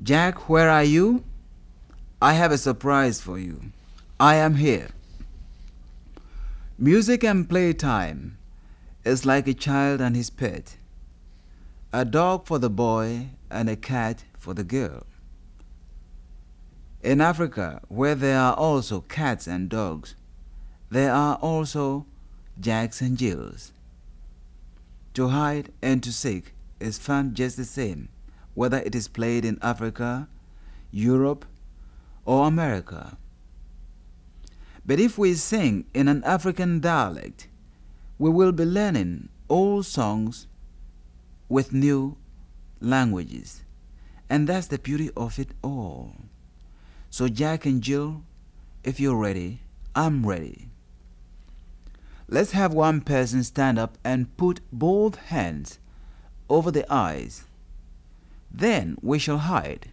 Jack, where are you? I have a surprise for you. I am here. Music and playtime is like a child and his pet, a dog for the boy and a cat for the girl. In Africa, where there are also cats and dogs, there are also Jacks and Jills. To hide and to seek is fun just the same, whether it is played in Africa, Europe, or America. But if we sing in an African dialect, we will be learning old songs with new languages. And that's the beauty of it all. So Jack and Jill, if you're ready, I'm ready. Let's have one person stand up and put both hands over the eyes. Then we shall hide.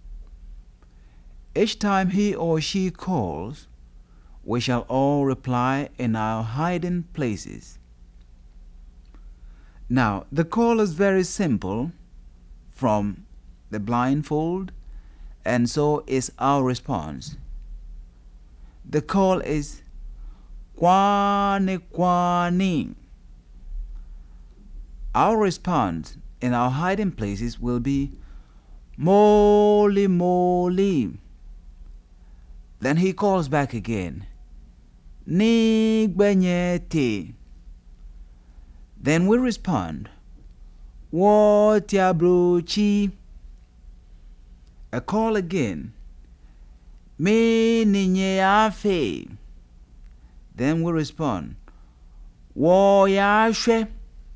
Each time he or she calls, we shall all reply in our hiding places. Now, the call is very simple from the blindfold, and so is our response. The call is Kwani Kwani. Our response in our hiding places will be Moli Moli. Then he calls back again, Nigbenyete. Then we respond, Wotiabruchi. A call again, Me Ninyeafe. Then we respond, Woyashe.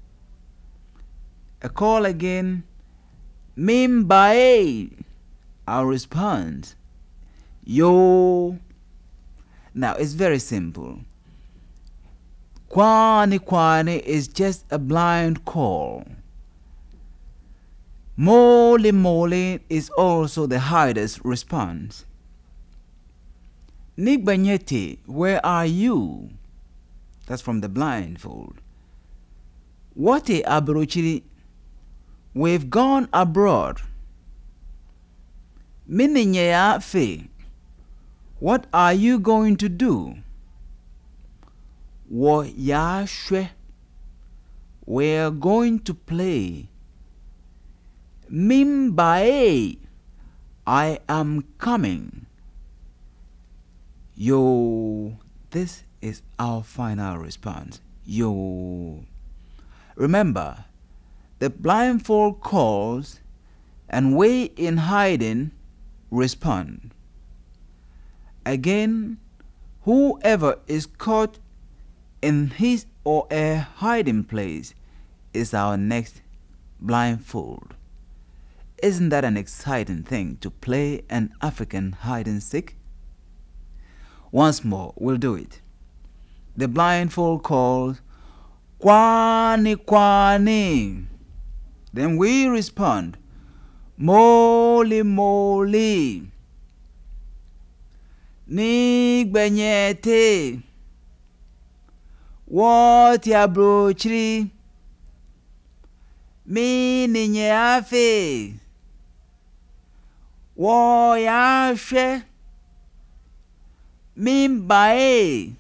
A call again, Mimbae. Our response, Yo. Now it's very simple. Kwani Kwani is just a blind call. Moli Moli is also the hider's response. Nigbanyete, where are you? That's from the blindfold. Wote abrochiri, we've gone abroad. Mininyeya fe, what are you going to do? Wo ya shwe, we're going to play. Mimbae, I am coming. Yo, this is our final response. Yo. Remember, the blindfold calls and we in hiding respond. Again, whoever is caught in his or her hiding place is our next blindfold. Isn't that an exciting thing to play an African hide and seek? Once more, we'll do it. The blindfold calls, Kwani Kwani. Then we respond, Moli Moli. Nigbenyete. Wotiabrochiri. Mi ninyeafe. Woyashe. Mimbae.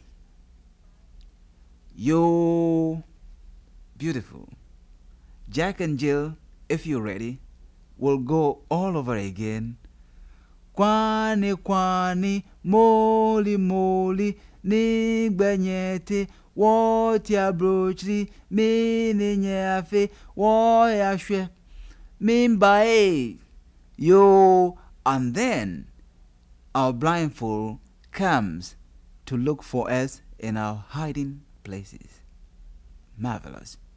Yo. Beautiful. Jack and Jill, if you're ready, will go all over again. Kwani Kwani, Moli Moli, Nigbenyete, Wotiabrochiri, Mi ninyeafe, Woyashe, Mimbae. Yo. And then our blindfold comes to look for us in our hiding places. Marvelous.